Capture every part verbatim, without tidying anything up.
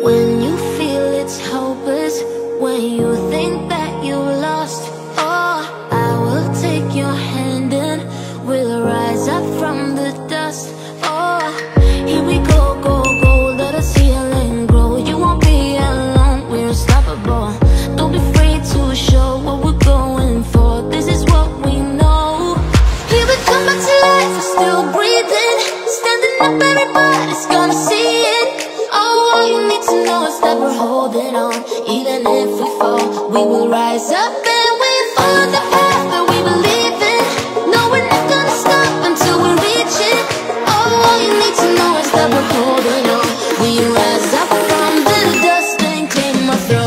When you feel it's hopeless, when you think that you lost, oh, I will take your hand and we'll rise up from the dust. Oh, here we go, go, go, let us heal and grow. You won't be alone, we're unstoppable. Don't be afraid to show what we're going for. This is what we know. Here we come back to life, we're still breathing. Standing up, everybody's gonna see it. Oh, all you need to know is that we're holding on. Even if we fall, we will rise up and we follow the path that we believe in. No, we're not gonna stop until we reach it. Oh, all you need to know is that we're holding on. We rise up from the dust and claim our throne.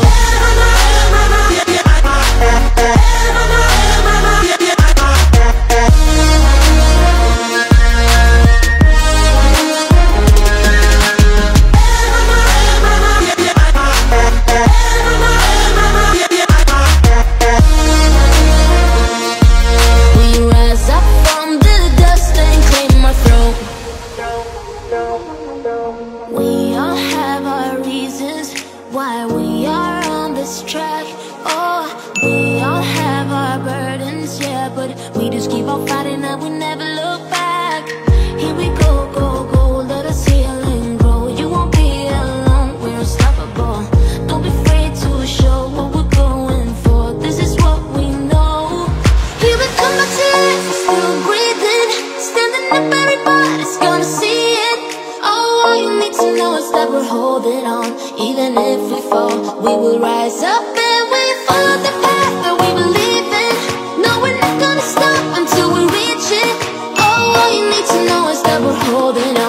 We all have our reasons why we are on this track. Oh, we all have our burdens, yeah, but we just keep on fighting and we never look back. Here we go, go, go, let us heal and grow. You won't be alone, we're unstoppable. Don't be afraid to show what we're going for. This is what we know. Here we come back to life, we're still breathing. Standing up, everybody's gonna see it. Oh, all you need to know is that we're holding on. Even if we fall, we will rise up and we follow the path that we believe in. No, we're not gonna stop until we reach it. Oh, all you need to know is that we're holding on.